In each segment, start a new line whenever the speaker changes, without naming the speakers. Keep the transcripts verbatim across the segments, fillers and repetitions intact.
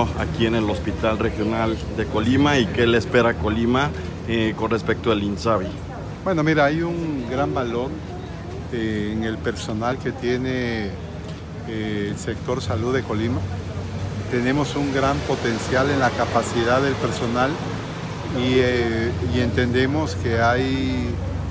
aquí en el Hospital Regional de Colima y qué le espera a Colima eh, con respecto al INSABI.
Bueno, mira, hay un gran valor eh, en el personal que tiene eh, el sector salud de Colima. Tenemos un gran potencial en la capacidad del personal y, eh, y entendemos que hay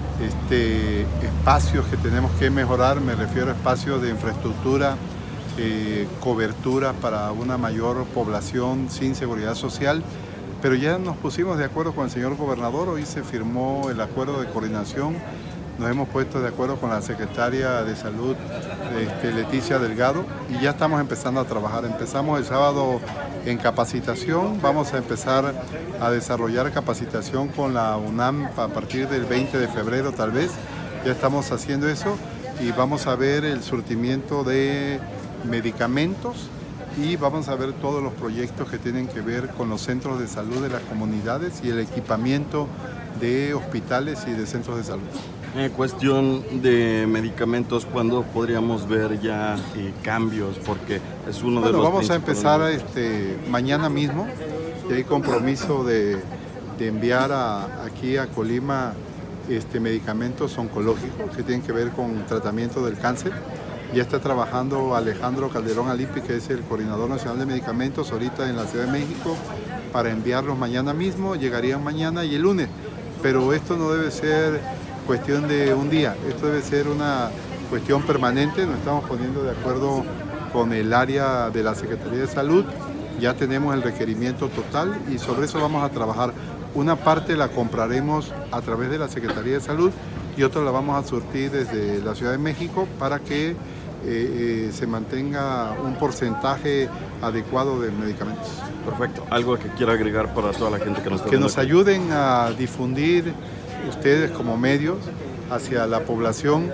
este, espacios que tenemos que mejorar. Me refiero a espacios de infraestructura, eh, cobertura para una mayor población sin seguridad social. Pero ya nos pusimos de acuerdo con el señor gobernador, hoy se firmó el acuerdo de coordinación, nos hemos puesto de acuerdo con la secretaria de Salud, este, Leticia Delgado, y ya estamos empezando a trabajar. Empezamos el sábado en capacitación, vamos a empezar a desarrollar capacitación con la UNAM a partir del veinte de febrero tal vez, ya estamos haciendo eso y vamos a ver el surtimiento de medicamentos y vamos a ver todos los proyectos que tienen que ver con los centros de salud de las comunidades y el equipamiento de hospitales y de centros de salud.
En cuestión de medicamentos, ¿cuándo podríamos ver ya eh, cambios? Porque es uno de
bueno,
los
vamos a empezar este, mañana mismo, y hay compromiso de, de enviar a, aquí a Colima este, medicamentos oncológicos que tienen que ver con tratamiento del cáncer. Ya está trabajando Alejandro Calderón Alipi, que es el Coordinador Nacional de Medicamentos, ahorita en la Ciudad de México, para enviarlos mañana mismo, llegarían mañana y el lunes. Pero esto no debe ser cuestión de un día, esto debe ser una cuestión permanente. Nos estamos poniendo de acuerdo con el área de la Secretaría de Salud, ya tenemos el requerimiento total y sobre eso vamos a trabajar. Una parte la compraremos a través de la Secretaría de Salud y otra la vamos a surtir desde la Ciudad de México para que eh, eh, se mantenga un porcentaje adecuado de medicamentos.
Perfecto. ¿Algo que quiera agregar para toda la gente que nos está
Que
viendo
nos
aquí?
ayuden a difundir ustedes como medios hacia la población,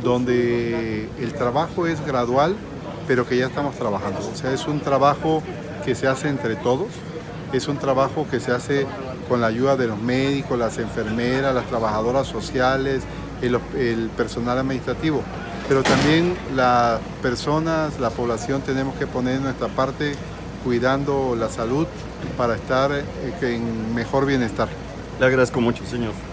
donde el trabajo es gradual, pero que ya estamos trabajando. O sea, es un trabajo que se hace entre todos, es un trabajo que se hace con la ayuda de los médicos, las enfermeras, las trabajadoras sociales, el, el personal administrativo. Pero también las personas, la población, tenemos que poner nuestra parte cuidando la salud para estar en mejor bienestar.
Le agradezco mucho, señor.